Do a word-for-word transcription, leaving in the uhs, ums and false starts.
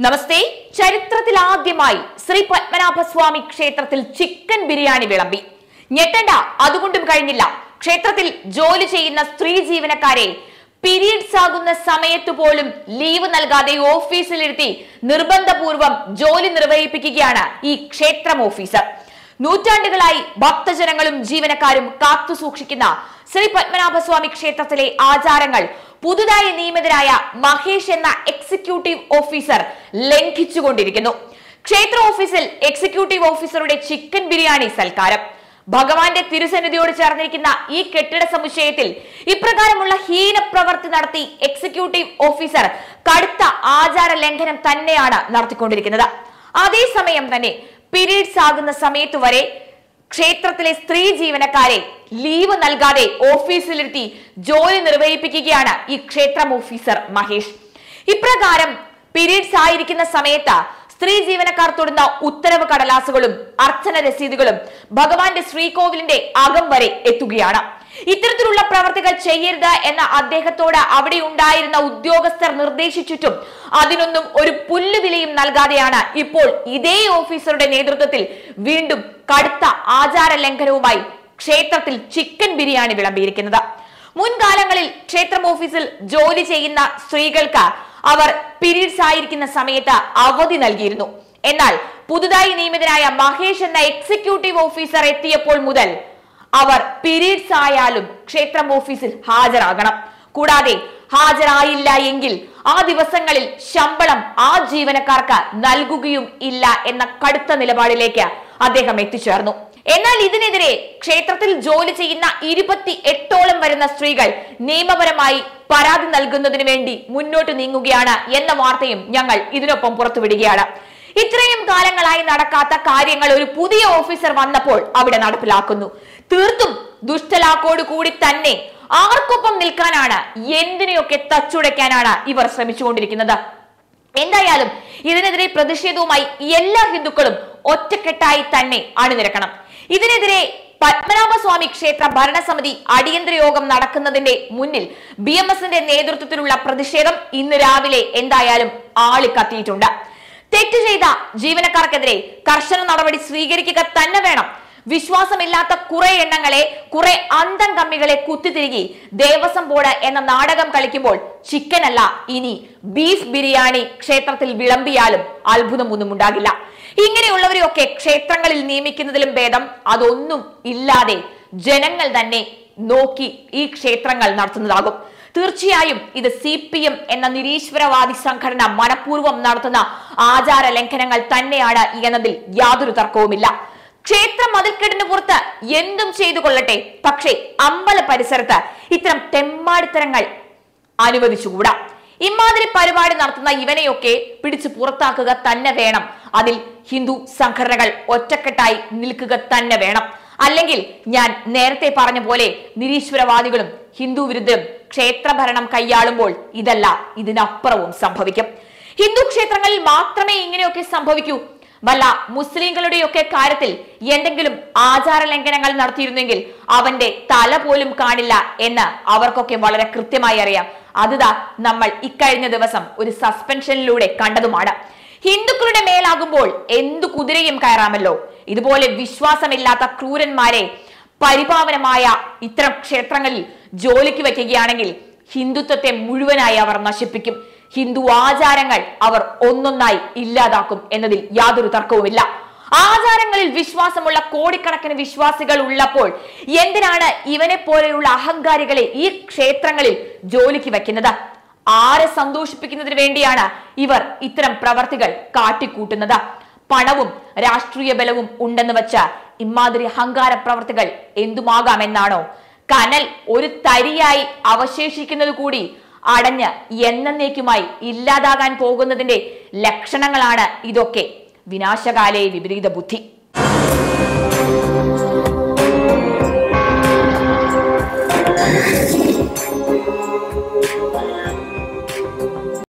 നമസ്തേ. ചരിത്രത്തിൽ ആദ്യമായി ശ്രീ പത്മനാഭസ്വാമി ക്ഷേത്രത്തിൽ ചിക്കൻ ബിരിയാണി വിളമ്പി. ഞെട്ടണ്ട, അതുകൊണ്ടും കഴിഞ്ഞില്ല. ക്ഷേത്രത്തിൽ ജോലി ചെയ്യുന്ന സ്ത്രീ ജീവനക്കാരെ പീരീഡ്സ് ആകുന്ന സമയത്ത് പോലും ലീവ് നൽകാതെ ഓഫീസിലിരുത്തി നിർബന്ധപൂർവം ജോലി നിർവഹിപ്പിക്കുകയാണ് ഈ ക്ഷേത്രം ഓഫീസർ. നൂറ്റാണ്ടുകളായി ഭക്തജനങ്ങളും ജീവനക്കാരും കാത്തു സൂക്ഷിക്കുന്ന ശ്രീ പത്മനാഭസ്വാമി ക്ഷേത്രത്തിലെ ആചാരങ്ങൾ പുതുതായി നിയമിതരായ മഹേഷ് എന്ന എക്സിക്യൂട്ടീവ് ഓഫീസർ ലംഘിച്ചുകൊണ്ടിരിക്കുന്നു. ക്ഷേത്ര ഓഫീസിൽ എക്സിക്യൂട്ടീവ് ഓഫീസറുടെ ചിക്കൻ ബിരിയാണി സൽക്കാരം. ഭഗവാന്റെ തിരുസന്നിധിയോട് ചേർന്നിരിക്കുന്ന ഈ കെട്ടിട സമുച്ചയത്തിൽ ഇപ്രകാരമുള്ള ഹീനപ്രവർത്തി നടത്തി എക്സിക്യൂട്ടീവ് ഓഫീസർ കടുത്ത ആചാര ലംഘനം തന്നെയാണ് നടത്തിക്കൊണ്ടിരിക്കുന്നത്. അതേസമയം തന്നെ പീരീഡ്സ് ആകുന്ന സമയത്ത് വരെ ക്ഷേത്രത്തിലെ സ്ത്രീ ജീവനക്കാരെ ലീവ് നൽകാതെ ഓഫീസിലിരുത്തി ജോലി നിർവഹിപ്പിക്കുകയാണ് ഈ ക്ഷേത്രം ഓഫീസർ മഹേഷ്. ഇപ്രകാരം പീരീഡ്സ് ആയിരിക്കുന്ന സമയത്ത് സ്ത്രീ ജീവനക്കാർ തൊടുന്ന ഉത്തരവ് കടലാസുകളും അർച്ചന രസീതുകളും ഭഗവാന്റെ ശ്രീകോവിലിന്റെ അകം വരെ എത്തുകയാണ്. ഇത്തരത്തിലുള്ള പ്രവർത്തികൾ ചെയ്യരുത് എന്ന അദ്ദേഹത്തോട് അവിടെ ഉണ്ടായിരുന്ന ഉദ്യോഗസ്ഥർ നിർദ്ദേശിച്ചിട്ടും അതിനൊന്നും ഒരു പുല്ലുവിലയും നൽകാതെയാണ് ഇപ്പോൾ ഇതേ ഓഫീസറുടെ നേതൃത്വത്തിൽ വീണ്ടും കടുത്ത ആചാര ലംഘനവുമായി ക്ഷേത്രത്തിൽ ചിക്കൻ ബിരിയാണി വിളമ്പിയിരിക്കുന്നത്. മുൻകാലങ്ങളിൽ ക്ഷേത്രം ഓഫീസിൽ ജോലി ചെയ്യുന്ന സ്ത്രീകൾക്ക് അവർ പീരീഡ്സ് ആയിരിക്കുന്ന സമയത്ത് അവധി നൽകിയിരുന്നു. എന്നാൽ പുതുതായി നിയമിതനായ മഹേഷ് എന്ന എക്സിക്യൂട്ടീവ് ഓഫീസർ എത്തിയപ്പോൾ മുതൽ അവർ പീരീഡ്സ് ആയാലും ക്ഷേത്രം ഓഫീസിൽ ഹാജരാകണം. കൂടാതെ ഹാജരായില്ല എങ്കിൽ ആ ദിവസങ്ങളിൽ ശമ്പളം ആ ജീവനക്കാർക്ക് നൽകുകയും ഇല്ല എന്ന കടുത്ത നിലപാടിലേക്ക് അദ്ദേഹം എത്തിച്ചേർന്നു. എന്നാൽ ഇതിനെതിരെ ക്ഷേത്രത്തിൽ ജോലി ചെയ്യുന്ന ഇരുപത്തി എട്ടോളം വരുന്ന സ്ത്രീകൾ നിയമപരമായി പരാതി നൽകുന്നതിന് വേണ്ടി മുന്നോട്ട് നീങ്ങുകയാണ് എന്ന വാർത്തയും ഞങ്ങൾ ഇതിനൊപ്പം പുറത്തുവിടുകയാണ്. ഇത്രയും കാലങ്ങളായി നടക്കാത്ത കാര്യങ്ങൾ ഒരു പുതിയ ഓഫീസർ വന്നപ്പോൾ അവിടെ നടപ്പിലാക്കുന്നു. തീർത്തും ദുഷ്ടലാക്കോട് കൂടി തന്നെ ആർക്കൊപ്പം നിൽക്കാനാണ്, എന്തിനെയൊക്കെ തച്ചുടയ്ക്കാനാണ് ഇവർ ശ്രമിച്ചുകൊണ്ടിരിക്കുന്നത്. എന്തായാലും ഇതിനെതിരെ പ്രതിഷേധവുമായി എല്ലാ ഹിന്ദുക്കളും ഒറ്റക്കെട്ടായി തന്നെ അണിനിരക്കണം. ഇതിനെതിരെ പത്മനാഭസ്വാമി ക്ഷേത്ര ഭരണസമിതി അടിയന്തര യോഗം നടക്കുന്നതിന്റെ മുന്നിൽ ബി എം എസിന്റെ നേതൃത്വത്തിലുള്ള പ്രതിഷേധം ഇന്ന് രാവിലെ എന്തായാലും ആളിക്കത്തിയിട്ടുണ്ട്. തെറ്റ് ചെയ്ത ജീവനക്കാർക്കെതിരെ കർശന നടപടി സ്വീകരിക്കുക തന്നെ വേണം. വിശ്വാസമില്ലാത്ത കുറെ എണ്ണങ്ങളെ, കുറെ അന്തം കമ്മികളെ കുത്തിത്തിരികി ദേവസ്വം ബോർഡ് എന്ന നാടകം കളിക്കുമ്പോൾ ചിക്കൻ അല്ല ഇനി ബീഫ് ബിരിയാണി ക്ഷേത്രത്തിൽ വിളമ്പിയാലും അത്ഭുതമൊന്നും ഉണ്ടാകില്ല. ഇങ്ങനെയുള്ളവരെയൊക്കെ ക്ഷേത്രങ്ങളിൽ നിയമിക്കുന്നതിലും ഭേദം അതൊന്നും ഇല്ലാതെ ജനങ്ങൾ തന്നെ നോക്കി ഈ ക്ഷേത്രങ്ങൾ നടത്തുന്നതാകും. തീർച്ചയായും ഇത് സി പി എം എന്ന നിരീശ്വരവാദി സംഘടന മനഃപൂർവ്വം നടത്തുന്ന ആചാര ലംഘനങ്ങൾ തന്നെയാണ് എന്നതിൽ യാതൊരു തർക്കവുമില്ല. ക്ഷേത്ര മതിൽക്കെട്ടിന് പുറത്ത് എന്തും ചെയ്തു കൊള്ളട്ടെ, പക്ഷേ അമ്പല പരിസരത്ത് ഇത്തരം തെമ്മാടിത്തരങ്ങൾ അനുവദിച്ചുകൂടാ. ഇമാതിരി പരിപാടി നടത്തുന്ന ഇവനെയൊക്കെ പിടിച്ചു പുറത്താക്കുക തന്നെ വേണം. അതിൽ ഹിന്ദു സംഘടനകൾ ഒറ്റക്കെട്ടായി നിൽക്കുക തന്നെ വേണം. അല്ലെങ്കിൽ ഞാൻ നേരത്തെ പറഞ്ഞ പോലെ നിരീശ്വരവാദികളും ഹിന്ദു വിരുദ്ധരും ക്ഷേത്രഭരണം കൈയാളുമ്പോൾ ഇതല്ല ഇതിനപ്പുറവും സംഭവിക്കും. ഹിന്ദു ക്ഷേത്രങ്ങളിൽ മാത്രമേ ഇങ്ങനെയൊക്കെ സംഭവിക്കൂ. വല്ല മുസ്ലിങ്ങളുടെയൊക്കെ കാര്യത്തിൽ എന്തെങ്കിലും ആചാര ലംഘനങ്ങൾ നടത്തിയിരുന്നെങ്കിൽ അവന്റെ തല പോലും കാണില്ല എന്ന് അവർക്കൊക്കെ വളരെ കൃത്യമായി അറിയാം. അതുതാ നമ്മൾ ഇക്കഴിഞ്ഞ ദിവസം ഒരു സസ്പെൻഷനിലൂടെ കണ്ടതുമാണ്. ഹിന്ദുക്കളുടെ മേലാകുമ്പോൾ എന്തു കുതിരയും കയറാമല്ലോ. ഇതുപോലെ വിശ്വാസമില്ലാത്ത ക്രൂരന്മാരെ പരിപാവനമായ ഇത്തരം ക്ഷേത്രങ്ങളിൽ ജോലിക്ക് വയ്ക്കുകയാണെങ്കിൽ ഹിന്ദുത്വത്തെ മുഴുവനായി അവർ നശിപ്പിക്കും. ഹിന്ദു ആചാരങ്ങൾ അവർ ഒന്നൊന്നായി ഇല്ലാതാക്കും എന്നതിൽ യാതൊരു തർക്കവുമില്ല. ആചാരങ്ങളിൽ വിശ്വാസമുള്ള കോടിക്കണക്കിന് വിശ്വാസികൾ ഉള്ളപ്പോൾ എന്തിനാണ് ഇവനെ പോലെയുള്ള അഹങ്കാരികളെ ഈ ക്ഷേത്രങ്ങളിൽ ജോലിക്ക് വയ്ക്കുന്നത്? ആരെ സന്തോഷിപ്പിക്കുന്നതിന് വേണ്ടിയാണ് ഇവർ ഇത്തരം പ്രവർത്തികൾ കാട്ടിക്കൂട്ടുന്നത്? പണവും രാഷ്ട്രീയ ബലവും ഉണ്ടെന്ന് വെച്ച ഇമാതിരി അഹങ്കാര പ്രവർത്തികൾ എന്തുമാകാമെന്നാണോ? കനൽ ഒരു തരിയായി അവശേഷിക്കുന്നത് കൂടി അടഞ്ഞ് എന്നേക്കുമായി ഇല്ലാതാകാൻ പോകുന്നതിന്റെ ലക്ഷണങ്ങളാണ് ഇതൊക്കെ. വിനാശകാലേ വിപരീത ബുദ്ധി.